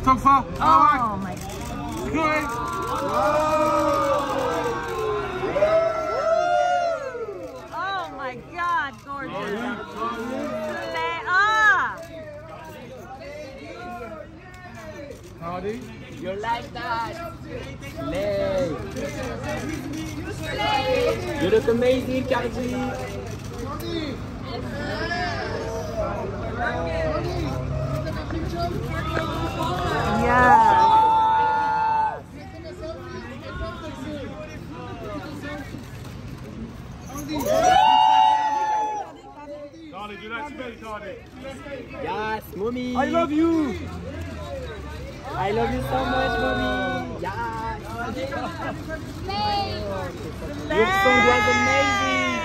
Talk far. Oh my. Chloe. Oh my God, gorgeous. Cardi. You like that? Slay. You look amazing, Cardi. Yeah. Cardi, do that to me, Cardi. Yes, mommy. I love you. I love you so much, mommy. Yes. Your song was amazing.